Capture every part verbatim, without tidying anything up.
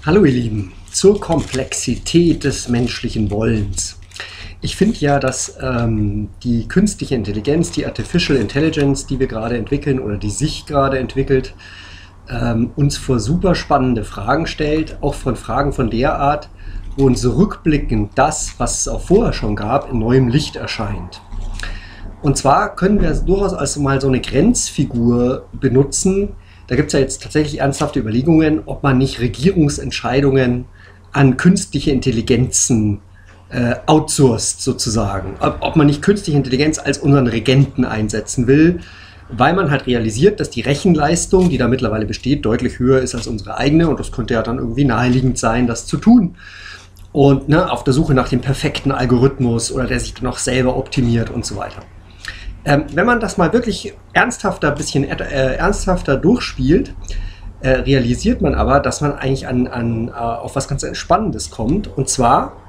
Hallo ihr Lieben, zur Komplexität des menschlichen Wollens. Ich finde ja, dass ähm, die künstliche Intelligenz, die Artificial Intelligence, die wir gerade entwickeln oder die sich gerade entwickelt, ähm, uns vor super spannende Fragen stellt, auch von Fragen von der Art, wo uns rückblickend das, was es auch vorher schon gab, in neuem Licht erscheint. Und zwar können wir durchaus als mal so eine Grenzfigur benutzen. Da gibt es ja jetzt tatsächlich ernsthafte Überlegungen, ob man nicht Regierungsentscheidungen an künstliche Intelligenzen äh, outsourced sozusagen. Ob, ob man nicht künstliche Intelligenz als unseren Regenten einsetzen will, weil man halt realisiert, dass die Rechenleistung, die da mittlerweile besteht, deutlich höher ist als unsere eigene. Und das könnte ja dann irgendwie naheliegend sein, das zu tun. Und ne, auf der Suche nach dem perfekten Algorithmus oder der sich dann auch selber optimiert und so weiter. Ähm, wenn man das mal wirklich ernsthafter, bisschen äh, ernsthafter durchspielt, äh, realisiert man aber, dass man eigentlich an, an, äh, auf was ganz Spannendes kommt. Und zwar,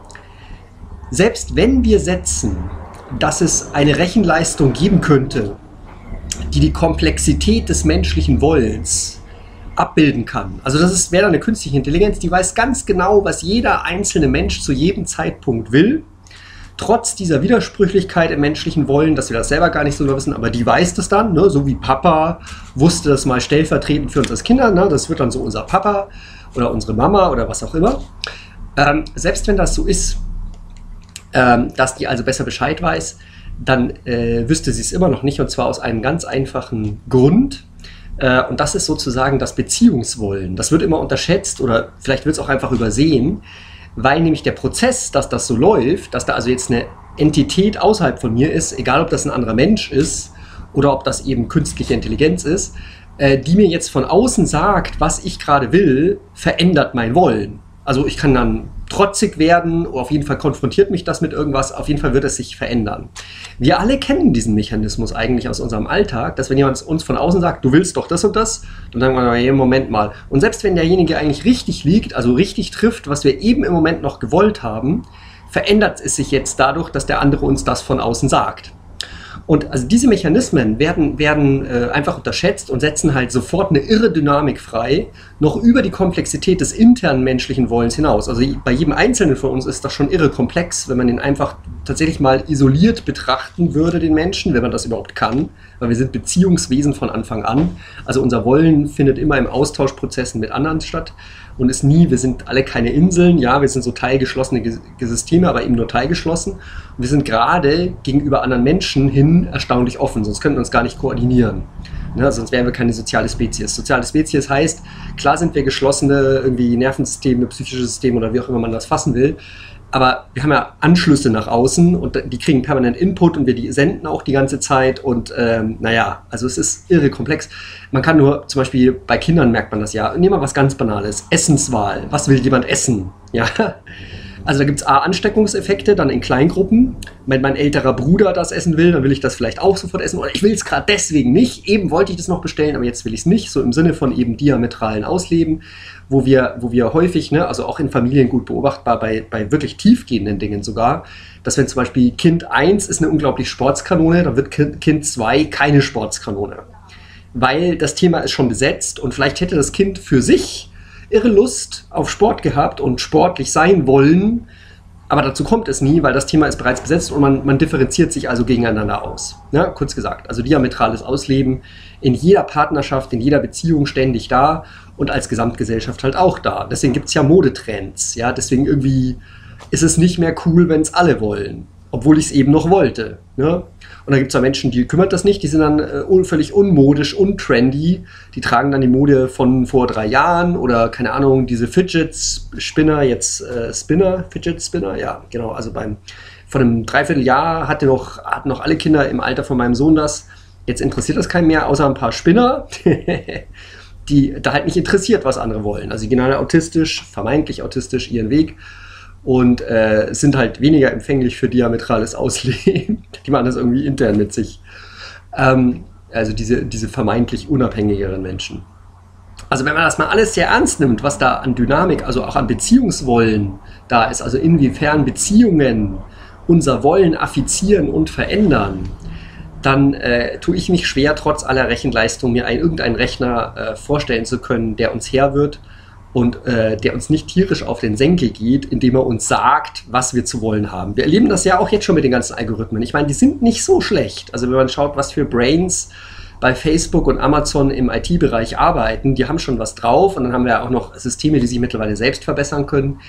selbst wenn wir setzen, dass es eine Rechenleistung geben könnte, die die Komplexität des menschlichen Wollens abbilden kann. Also das wäre dann eine künstliche Intelligenz, die weiß ganz genau, was jeder einzelne Mensch zu jedem Zeitpunkt will. Trotz dieser Widersprüchlichkeit im menschlichen Wollen, dass wir das selber gar nicht so wissen, aber die weiß das dann, ne? So wie Papa wusste das mal stellvertretend für uns als Kinder, ne? Das wird dann so unser Papa oder unsere Mama oder was auch immer. Ähm, selbst wenn das so ist, ähm, dass die also besser Bescheid weiß, dann äh, wüsste sie es immer noch nicht, und zwar aus einem ganz einfachen Grund. Äh, und das ist sozusagen das Beziehungswollen. Das wird immer unterschätzt oder vielleicht wird es auch einfach übersehen, weil nämlich der Prozess, dass das so läuft, dass da also jetzt eine Entität außerhalb von mir ist, egal ob das ein anderer Mensch ist oder ob das eben künstliche Intelligenz ist, äh, die mir jetzt von außen sagt, was ich gerade will, verändert mein Wollen. Also ich kann dann trotzig werden, oder auf jeden Fall konfrontiert mich das mit irgendwas, auf jeden Fall wird es sich verändern. Wir alle kennen diesen Mechanismus eigentlich aus unserem Alltag, dass wenn jemand uns von außen sagt, du willst doch das und das, dann sagen wir, ja, Moment mal. Und selbst wenn derjenige eigentlich richtig liegt, also richtig trifft, was wir eben im Moment noch gewollt haben, verändert es sich jetzt dadurch, dass der andere uns das von außen sagt. Und also diese Mechanismen werden, werden äh, einfach unterschätzt und setzen halt sofort eine irre Dynamik frei, noch über die Komplexität des internen menschlichen Wollens hinaus. Also bei jedem Einzelnen von uns ist das schon irre komplex, wenn man ihn einfach tatsächlich mal isoliert betrachten würde, den Menschen, wenn man das überhaupt kann, weil wir sind Beziehungswesen von Anfang an. Also unser Wollen findet immer im Austauschprozessen mit anderen statt und ist nie, wir sind alle keine Inseln, ja, wir sind so teilgeschlossene Systeme, aber eben nur teilgeschlossen. Und wir sind gerade gegenüber anderen Menschen hin erstaunlich offen, sonst könnten wir uns gar nicht koordinieren. Ne, sonst wären wir keine soziale Spezies. Soziale Spezies heißt, klar sind wir geschlossene irgendwie Nervensysteme, psychische Systeme oder wie auch immer man das fassen will, aber wir haben ja Anschlüsse nach außen und die kriegen permanent Input und wir die senden auch die ganze Zeit und ähm, naja, also es ist irre komplex. Man kann nur, zum Beispiel bei Kindern merkt man das ja, nehmen wir was ganz Banales, Essenswahl, was will jemand essen? Ja, also da gibt es A, Ansteckungseffekte, dann in Kleingruppen. Wenn mein älterer Bruder das essen will, dann will ich das vielleicht auch sofort essen. Oder ich will es gerade deswegen nicht. Eben wollte ich das noch bestellen, aber jetzt will ich es nicht. So im Sinne von eben diametralen Ausleben, wo wir, wo wir häufig, ne, also auch in Familien gut beobachtbar, bei, bei wirklich tiefgehenden Dingen sogar, dass wenn zum Beispiel Kind eins ist eine unglaublich Sportskanone, dann wird Kind zwei keine Sportskanone. Weil das Thema ist schon besetzt und vielleicht hätte das Kind für sich irre Lust auf Sport gehabt und sportlich sein wollen, aber dazu kommt es nie, weil das Thema ist bereits besetzt und man, man differenziert sich also gegeneinander aus. Ja, kurz gesagt, also diametrales Ausleben in jeder Partnerschaft, in jeder Beziehung ständig da und als Gesamtgesellschaft halt auch da. Deswegen gibt es ja Modetrends, ja, deswegen irgendwie ist es nicht mehr cool, wenn es alle wollen, obwohl ich es eben noch wollte. Ne? Und da gibt es ja Menschen, die kümmert das nicht, die sind dann äh, völlig unmodisch, untrendy, die tragen dann die Mode von vor drei Jahren oder keine Ahnung, diese Fidget Spinner, jetzt äh, Spinner, Fidget Spinner, ja genau, also beim, vor einem Dreivierteljahr hatte noch, hatten noch alle Kinder im Alter von meinem Sohn das, jetzt interessiert das keinen mehr, außer ein paar Spinner, die da halt nicht interessiert, was andere wollen. Also die gehen alle autistisch, vermeintlich autistisch ihren Weg und äh, sind halt weniger empfänglich für diametrales Ausleben. Die machen das irgendwie intern mit sich. Ähm, also diese, diese vermeintlich unabhängigeren Menschen. Also wenn man das mal alles sehr ernst nimmt, was da an Dynamik, also auch an Beziehungswollen da ist, also inwiefern Beziehungen unser Wollen affizieren und verändern, dann äh, tue ich mich schwer, trotz aller Rechenleistung mir ein, irgendeinen Rechner äh, vorstellen zu können, der uns Herr wird und äh, der uns nicht tierisch auf den Senkel geht, indem er uns sagt, was wir zu wollen haben. Wir erleben das ja auch jetzt schon mit den ganzen Algorithmen. Ich meine, die sind nicht so schlecht. Also wenn man schaut, was für Brains bei Facebook und Amazon im I T-Bereich arbeiten, die haben schon was drauf und dann haben wir ja auch noch Systeme, die sich mittlerweile selbst verbessern können.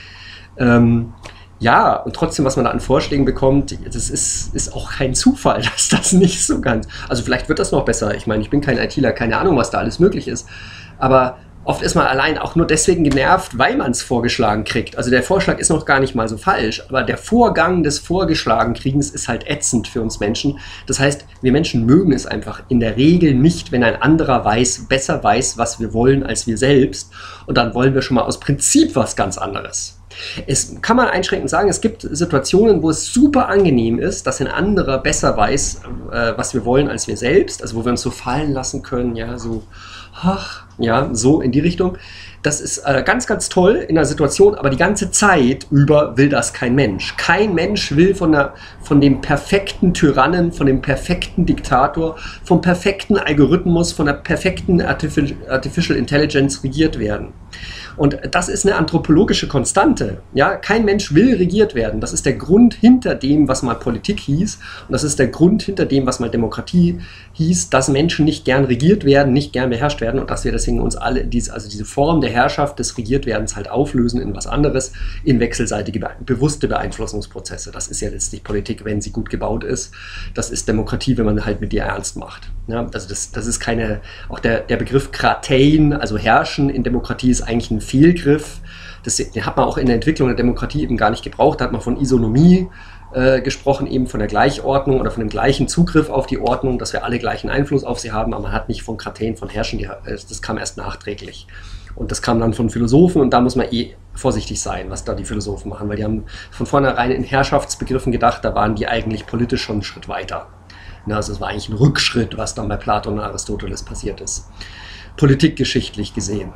Ähm, ja, und trotzdem, was man da an Vorschlägen bekommt, das ist, ist auch kein Zufall, dass das nicht so ganz... Also vielleicht wird das noch besser. Ich meine, ich bin kein ITler, keine Ahnung, was da alles möglich ist. Aber oft ist man allein auch nur deswegen genervt, weil man es vorgeschlagen kriegt. Also der Vorschlag ist noch gar nicht mal so falsch, aber der Vorgang des Vorgeschlagen-Kriegens ist halt ätzend für uns Menschen. Das heißt, wir Menschen mögen es einfach in der Regel nicht, wenn ein anderer weiß, besser weiß, was wir wollen als wir selbst. Und dann wollen wir schon mal aus Prinzip was ganz anderes. Es kann man einschränkend sagen, es gibt Situationen, wo es super angenehm ist, dass ein anderer besser weiß, äh, was wir wollen als wir selbst, also wo wir uns so fallen lassen können, ja, so, ach, ja, so in die Richtung. Das ist äh, ganz, ganz toll in der Situation, aber die ganze Zeit über will das kein Mensch. Kein Mensch will von, der, von dem perfekten Tyrannen, von dem perfekten Diktator, vom perfekten Algorithmus, von der perfekten Artific Artificial Intelligence regiert werden. Und das ist eine anthropologische Konstante. Ja? Kein Mensch will regiert werden. Das ist der Grund hinter dem, was mal Politik hieß. Und das ist der Grund hinter dem, was mal Demokratie hieß, dass Menschen nicht gern regiert werden, nicht gern beherrscht werden und dass wir deswegen uns alle, diese, also diese Form der Herrschaft des Regiertwerdens halt auflösen in was anderes, in wechselseitige, bewusste Beeinflussungsprozesse. Das ist ja letztlich Politik, wenn sie gut gebaut ist. Das ist Demokratie, wenn man halt mit ihr ernst macht. Ja? Also das, das ist keine, auch der, der Begriff Kratein, also Herrschen in Demokratie ist eigentlich ein Fehlgriff. Das, den hat man auch in der Entwicklung der Demokratie eben gar nicht gebraucht. Da hat man von Isonomie äh, gesprochen, eben von der Gleichordnung oder von dem gleichen Zugriff auf die Ordnung, dass wir alle gleichen Einfluss auf sie haben, aber man hat nicht von Kratein, von Herrschen, die, das kam erst nachträglich. Und das kam dann von Philosophen und da muss man eh vorsichtig sein, was da die Philosophen machen, weil die haben von vornherein in Herrschaftsbegriffen gedacht, da waren die eigentlich politisch schon einen Schritt weiter. Na, also es war eigentlich ein Rückschritt, was dann bei Platon und Aristoteles passiert ist. Politikgeschichtlich gesehen.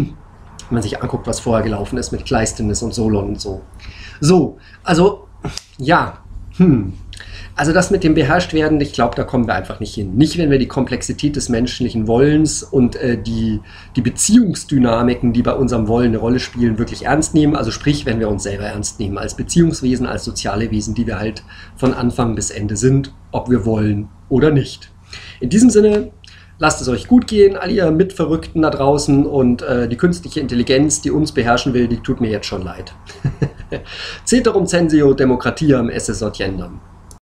Wenn man sich anguckt, was vorher gelaufen ist mit Kleisthenes und Solon und so. So, also, ja, hm. Also das mit dem Beherrschtwerden, ich glaube, da kommen wir einfach nicht hin. Nicht, wenn wir die Komplexität des menschlichen Wollens und äh, die, die Beziehungsdynamiken, die bei unserem Wollen eine Rolle spielen, wirklich ernst nehmen. Also sprich, wenn wir uns selber ernst nehmen, als Beziehungswesen, als soziale Wesen, die wir halt von Anfang bis Ende sind, ob wir wollen oder nicht. In diesem Sinne, lasst es euch gut gehen, all ihr Mitverrückten da draußen und äh, die künstliche Intelligenz, die uns beherrschen will, die tut mir jetzt schon leid. Ceterum censeo democratiam esse sortiendam.